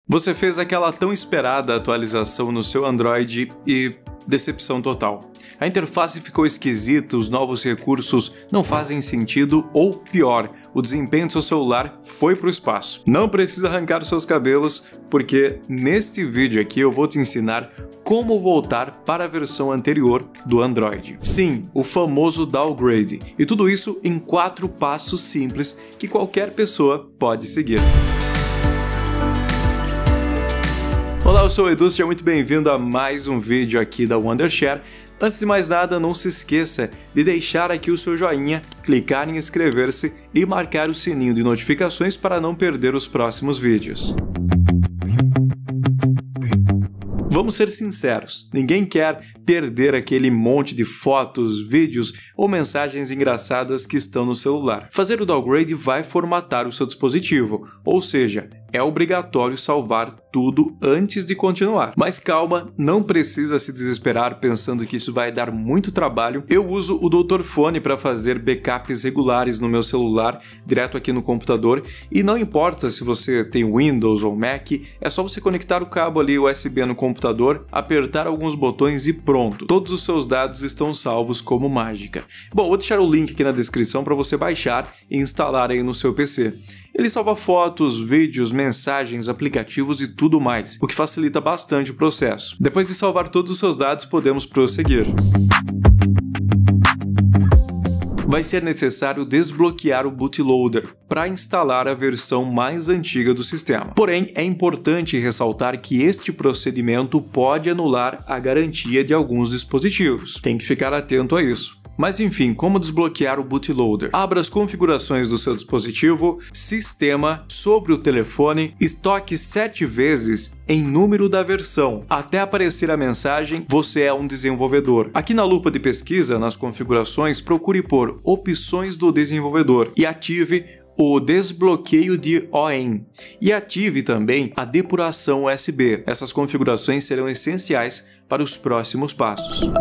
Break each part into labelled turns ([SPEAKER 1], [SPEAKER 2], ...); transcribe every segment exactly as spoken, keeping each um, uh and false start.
[SPEAKER 1] Você fez aquela tão esperada atualização no seu Android e decepção total. A interface ficou esquisita, os novos recursos não fazem sentido ou, pior, o desempenho do seu celular foi para o espaço. Não precisa arrancar os seus cabelos, porque neste vídeo aqui eu vou te ensinar como voltar para a versão anterior do Android. Sim, o famoso downgrade. E tudo isso em quatro passos simples que qualquer pessoa pode seguir. Olá, eu sou o Edu, seja muito bem-vindo a mais um vídeo aqui da Wondershare. Antes de mais nada, não se esqueça de deixar aqui o seu joinha, clicar em inscrever-se e marcar o sininho de notificações para não perder os próximos vídeos. Vamos ser sinceros, ninguém quer perder aquele monte de fotos, vídeos ou mensagens engraçadas que estão no celular. Fazer o downgrade vai formatar o seu dispositivo, ou seja, é obrigatório salvar tudo antes de continuar. Mas calma, não precisa se desesperar pensando que isso vai dar muito trabalho. Eu uso o doutor Fone para fazer backups regulares no meu celular, direto aqui no computador, e não importa se você tem Windows ou Mac, é só você conectar o cabo ali U S B no computador, apertar alguns botões e pronto. Todos os seus dados estão salvos como mágica. Bom, vou deixar o link aqui na descrição para você baixar e instalar aí no seu P C. Ele salva fotos, vídeos, mensagens, aplicativos e tudo mais, o que facilita bastante o processo. Depois de salvar todos os seus dados, podemos prosseguir. Vai ser necessário desbloquear o bootloader para instalar a versão mais antiga do sistema. Porém, é importante ressaltar que este procedimento pode anular a garantia de alguns dispositivos. Tem que ficar atento a isso. Mas enfim, como desbloquear o bootloader? Abra as configurações do seu dispositivo, Sistema, sobre o telefone e toque sete vezes em número da versão, até aparecer a mensagem "Você é um desenvolvedor". Aqui na lupa de pesquisa, nas configurações, procure por Opções do desenvolvedor e ative o desbloqueio de O E M e ative também a depuração U S B. Essas configurações serão essenciais para os próximos passos.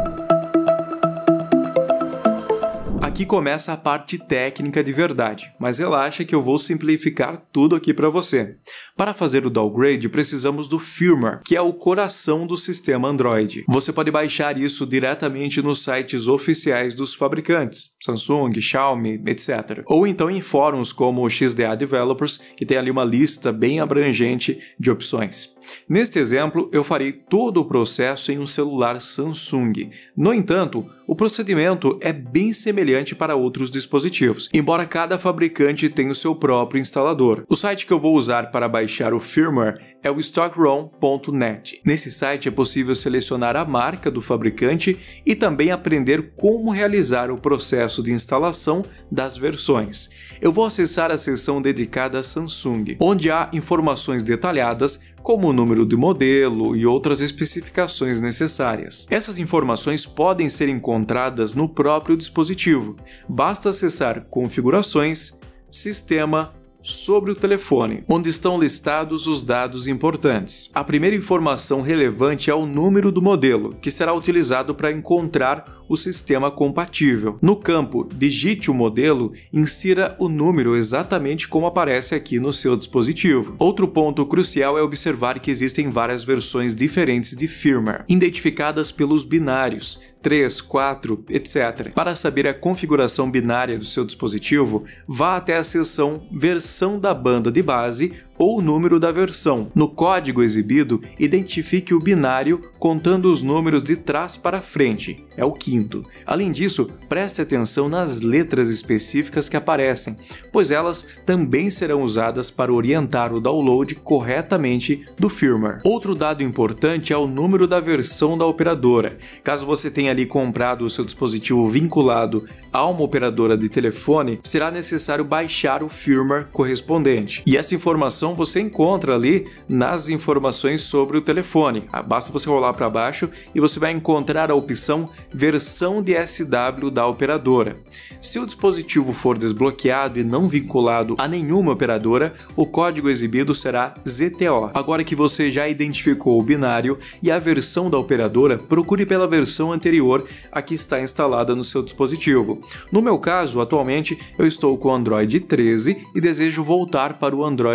[SPEAKER 1] Aqui começa a parte técnica de verdade, mas relaxa que eu vou simplificar tudo aqui para você. Para fazer o downgrade, precisamos do firmware, que é o coração do sistema Android. Você pode baixar isso diretamente nos sites oficiais dos fabricantes, Samsung, Xiaomi, etcétera. Ou então em fóruns como o X D A Developers, que tem ali uma lista bem abrangente de opções. Neste exemplo, eu farei todo o processo em um celular Samsung. No entanto, o procedimento é bem semelhante para outros dispositivos, embora cada fabricante tenha o seu próprio instalador. O site que eu vou usar para baixar o firmware é o stockrom ponto net. Nesse site é possível selecionar a marca do fabricante e também aprender como realizar o processo de instalação das versões. Eu vou acessar a seção dedicada a Samsung, onde há informações detalhadas como o número de modelo e outras especificações necessárias. Essas informações podem ser encontradas no próprio dispositivo. Basta acessar Configurações, Sistema, sobre o telefone, onde estão listados os dados importantes. A primeira informação relevante é o número do modelo, que será utilizado para encontrar o sistema compatível. No campo Digite o modelo, insira o número exatamente como aparece aqui no seu dispositivo. Outro ponto crucial é observar que existem várias versões diferentes de firmware, identificadas pelos binários três, quatro, etcétera. Para saber a configuração binária do seu dispositivo, vá até a seção Versão da banda de base ou o número da versão. No código exibido, identifique o binário contando os números de trás para frente, é o quinto. Além disso, preste atenção nas letras específicas que aparecem, pois elas também serão usadas para orientar o download corretamente do firmware. Outro dado importante é o número da versão da operadora. Caso você tenha ali comprado o seu dispositivo vinculado a uma operadora de telefone, será necessário baixar o firmware correspondente. E essa informação você encontra ali nas informações sobre o telefone. Basta você rolar para baixo e você vai encontrar a opção Versão de S W da operadora. Se o dispositivo for desbloqueado e não vinculado a nenhuma operadora, o código exibido será Z T O. Agora que você já identificou o binário e a versão da operadora, procure pela versão anterior a que está instalada no seu dispositivo. No meu caso, atualmente, eu estou com o Android treze e desejo voltar para o Android doze.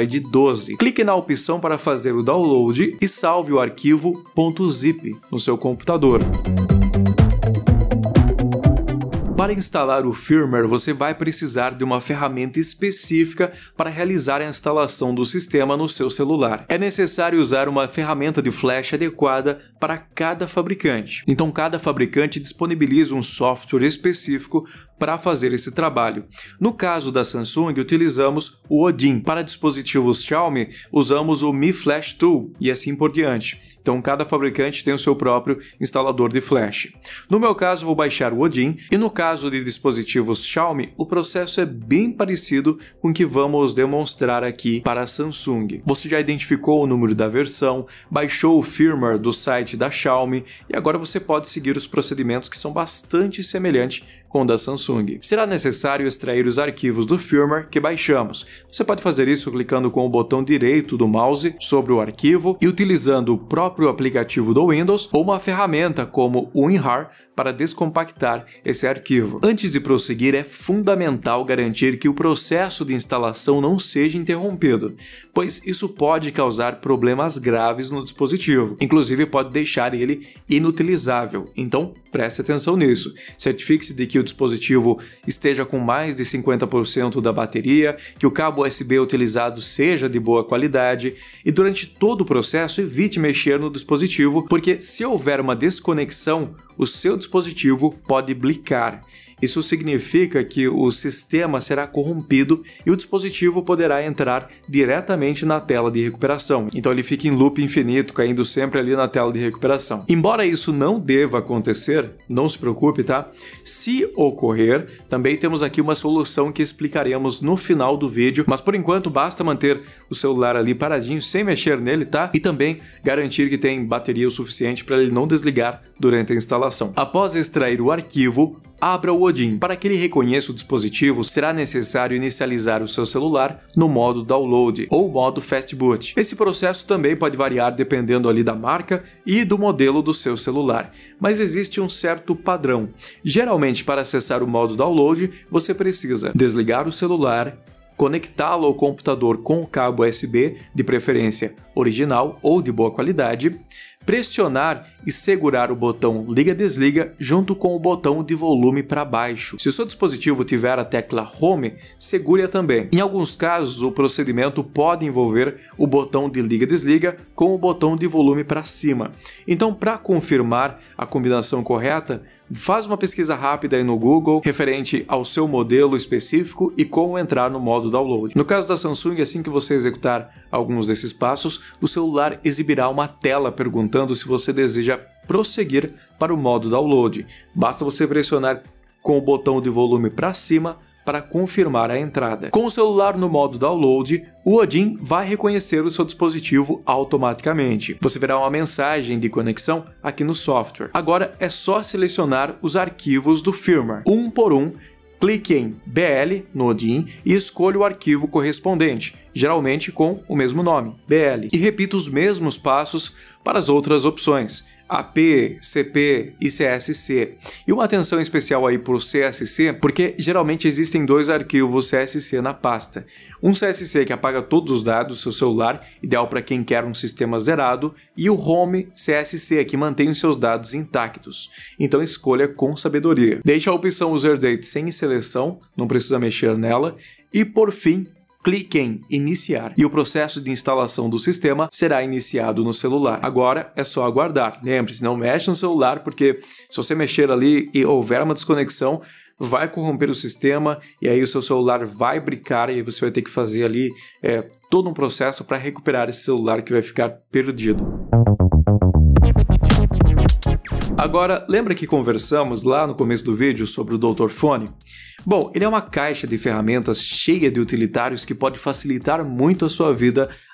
[SPEAKER 1] doze. Clique na opção para fazer o download e salve o arquivo .zip no seu computador. Para instalar o firmware, você vai precisar de uma ferramenta específica para realizar a instalação do sistema no seu celular. É necessário usar uma ferramenta de flash adequada para cada fabricante. Então, cada fabricante disponibiliza um software específico para fazer esse trabalho. No caso da Samsung, utilizamos o Odin. Para dispositivos Xiaomi, usamos o Mi Flash Tool e assim por diante. Então, cada fabricante tem o seu próprio instalador de flash. No meu caso, vou baixar o Odin, e no caso de dispositivos Xiaomi, o processo é bem parecido com o que vamos demonstrar aqui para a Samsung. Você já identificou o número da versão, baixou o firmware do site da Xiaomi e agora você pode seguir os procedimentos que são bastante semelhantes com o da Samsung. Será necessário extrair os arquivos do firmware que baixamos. Você pode fazer isso clicando com o botão direito do mouse sobre o arquivo e utilizando o próprio aplicativo do Windows ou uma ferramenta como o WinRAR para descompactar esse arquivo. Antes de prosseguir, é fundamental garantir que o processo de instalação não seja interrompido, pois isso pode causar problemas graves no dispositivo. Inclusive, pode deixar ele inutilizável. Então, preste atenção nisso. Certifique-se de que o dispositivo esteja com mais de cinquenta por cento da bateria, que o cabo U S B utilizado seja de boa qualidade e durante todo o processo evite mexer no dispositivo, porque se houver uma desconexão, o seu dispositivo pode blicar. Isso significa que o sistema será corrompido e o dispositivo poderá entrar diretamente na tela de recuperação. Então ele fica em loop infinito, caindo sempre ali na tela de recuperação. Embora isso não deva acontecer, não se preocupe, tá? Se ocorrer, também temos aqui uma solução que explicaremos no final do vídeo, mas por enquanto basta manter o celular ali paradinho, sem mexer nele, tá? E também garantir que tem bateria o suficiente para ele não desligar durante a instalação. Após extrair o arquivo, abra o Odin. Para que ele reconheça o dispositivo, será necessário inicializar o seu celular no modo download ou modo fast boot. Esse processo também pode variar dependendo ali da marca e do modelo do seu celular, mas existe um certo padrão. Geralmente, para acessar o modo download, você precisa desligar o celular, conectá-lo ao computador com o cabo U S B, de preferência original ou de boa qualidade, pressionar e segurar o botão liga-desliga junto com o botão de volume para baixo. Se o seu dispositivo tiver a tecla Home, segure-a também. Em alguns casos, o procedimento pode envolver o botão de liga-desliga com o botão de volume para cima. Então, para confirmar a combinação correta, faz uma pesquisa rápida aí no Google referente ao seu modelo específico e como entrar no modo download. No caso da Samsung, assim que você executar alguns desses passos, o celular exibirá uma tela perguntando se você deseja prosseguir para o modo download. Basta você pressionar com o botão de volume para cima para confirmar a entrada. Com o celular no modo download, o Odin vai reconhecer o seu dispositivo automaticamente. Você verá uma mensagem de conexão aqui no software. Agora é só selecionar os arquivos do firmware, um por um. Clique em B L no Odin e escolha o arquivo correspondente, geralmente com o mesmo nome, B L. E repita os mesmos passos para as outras opções, A P, C P e C S C. E uma atenção especial aí para o C S C, porque geralmente existem dois arquivos C S C na pasta. Um C S C que apaga todos os dados do seu celular, ideal para quem quer um sistema zerado, e o Home C S C, que mantém os seus dados intactos. Então escolha com sabedoria. Deixe a opção User Date sem seleção, não precisa mexer nela. E por fim, clique em Iniciar e o processo de instalação do sistema será iniciado no celular. Agora é só aguardar. Lembre-se, não mexe no celular, porque se você mexer ali e houver uma desconexão, vai corromper o sistema e aí o seu celular vai brincar e você vai ter que fazer ali é, todo um processo para recuperar esse celular que vai ficar perdido. Agora, lembra que conversamos lá no começo do vídeo sobre o doutor Fone? Bom, ele é uma caixa de ferramentas cheia de utilitários que pode facilitar muito a sua vida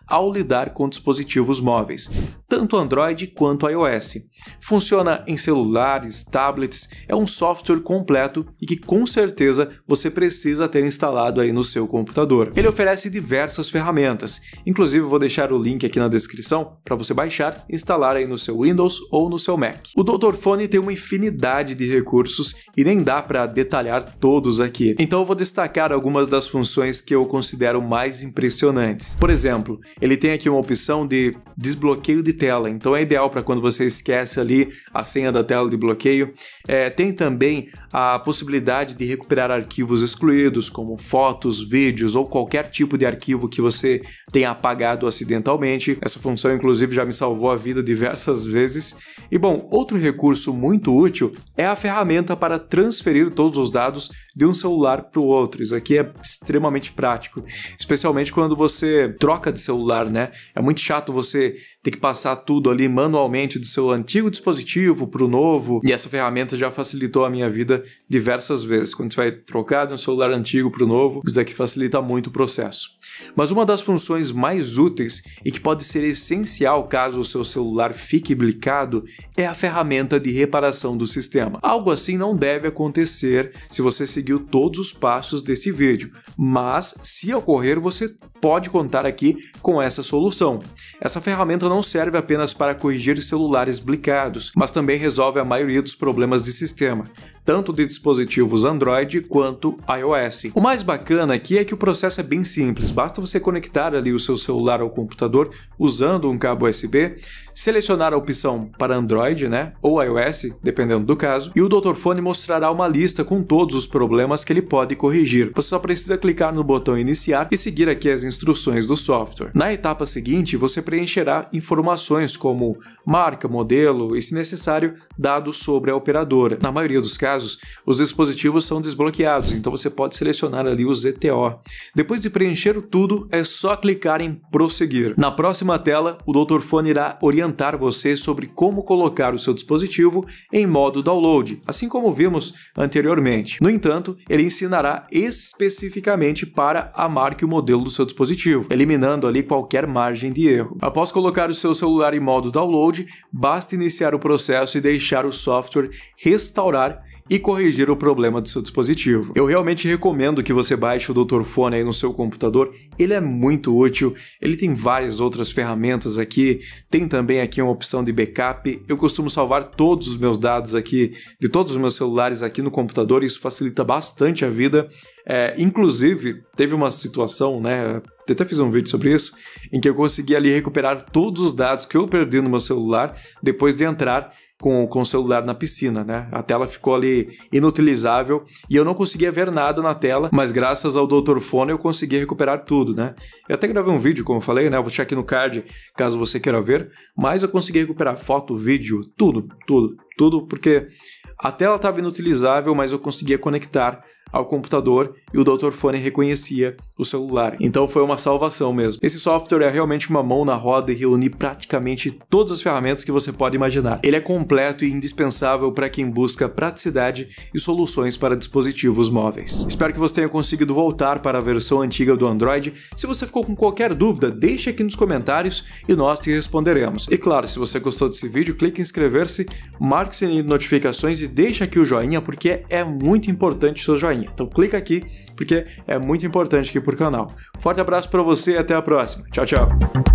[SPEAKER 1] ao lidar com dispositivos móveis, tanto Android quanto iOS. Funciona em celulares, tablets, é um software completo e que com certeza você precisa ter instalado aí no seu computador. Ele oferece diversas ferramentas, inclusive eu vou deixar o link aqui na descrição para você baixar e instalar aí no seu Windows ou no seu Mac. O doutor Fone tem uma infinidade de recursos e nem dá para detalhar todos aqui, então eu vou destacar algumas das funções que eu considero mais impressionantes. Por exemplo, ele tem aqui uma opção de desbloqueio de tela, então é ideal para quando você esquece ali a senha da tela de bloqueio. É, tem também a possibilidade de recuperar arquivos excluídos, como fotos, vídeos ou qualquer tipo de arquivo que você tenha apagado acidentalmente. Essa função, inclusive, já me salvou a vida diversas vezes. E bom, outro recurso muito útil é a ferramenta para transferir todos os dados de um celular para o outro. Isso aqui é extremamente prático, especialmente quando você troca de celular, né? É muito chato você ter que passar tudo ali manualmente do seu antigo dispositivo para o novo, e essa ferramenta já facilitou a minha vida diversas vezes. Quando você vai trocar de um celular antigo para o novo, isso daqui facilita muito o processo. Mas uma das funções mais úteis e que pode ser essencial caso o seu celular fique blicado é a ferramenta de reparação do sistema. Algo assim não deve acontecer se você seguiu todos os passos desse vídeo, mas se ocorrer, você pode contar aqui com essa solução. Essa ferramenta não serve apenas para corrigir celulares blicados, mas também resolve a maioria dos problemas de sistema, tanto de dispositivos Android quanto iOS. O mais bacana aqui é que o processo é bem simples, basta você conectar ali o seu celular ao computador usando um cabo U S B, selecionar a opção para Android, né, ou iOS, dependendo do caso, e o doutor Fone mostrará uma lista com todos os problemas que ele pode corrigir. Você só precisa clicar no botão iniciar e seguir aqui as instruções do software. Na etapa seguinte, você preencherá informações como marca, modelo e, se necessário, dados sobre a operadora. Na maioria dos casos, os dispositivos são desbloqueados, então você pode selecionar ali o Z T O. Depois de preencher tudo, é só clicar em prosseguir. Na próxima tela, o doutor Fone irá orientar você sobre como colocar o seu dispositivo em modo download, assim como vimos anteriormente. No entanto, ele ensinará especificamente para a marca e o modelo do seu dispositivo, eliminando ali qualquer margem de erro. Após colocar o seu celular em modo download, basta iniciar o processo e deixar o software restaurar e corrigir o problema do seu dispositivo. Eu realmente recomendo que você baixe o doutor Fone aí no seu computador, ele é muito útil, ele tem várias outras ferramentas aqui, tem também aqui uma opção de backup, eu costumo salvar todos os meus dados aqui, de todos os meus celulares aqui no computador, e isso facilita bastante a vida. É, inclusive, teve uma situação, né, eu até fiz um vídeo sobre isso, em que eu consegui ali recuperar todos os dados que eu perdi no meu celular depois de entrar com, com o celular na piscina, né? A tela ficou ali inutilizável e eu não conseguia ver nada na tela, mas graças ao doutor Fone eu consegui recuperar tudo, né? Eu até gravei um vídeo, como eu falei, né? Eu vou deixar aqui no card caso você queira ver, mas eu consegui recuperar foto, vídeo, tudo, tudo, tudo, porque a tela estava inutilizável, mas eu conseguia conectar ao computador e o doutor Fone reconhecia o celular. Então foi uma salvação mesmo. Esse software é realmente uma mão na roda e reúne praticamente todas as ferramentas que você pode imaginar. Ele é completo e indispensável para quem busca praticidade e soluções para dispositivos móveis. Espero que você tenha conseguido voltar para a versão antiga do Android. Se você ficou com qualquer dúvida, deixe aqui nos comentários e nós te responderemos. E claro, se você gostou desse vídeo, clique em inscrever-se, marque o sininho de notificações e deixe aqui o joinha, porque é muito importante o seu joinha. Então clica aqui, porque é muito importante aqui pro canal. Forte abraço para você e até a próxima. Tchau, tchau!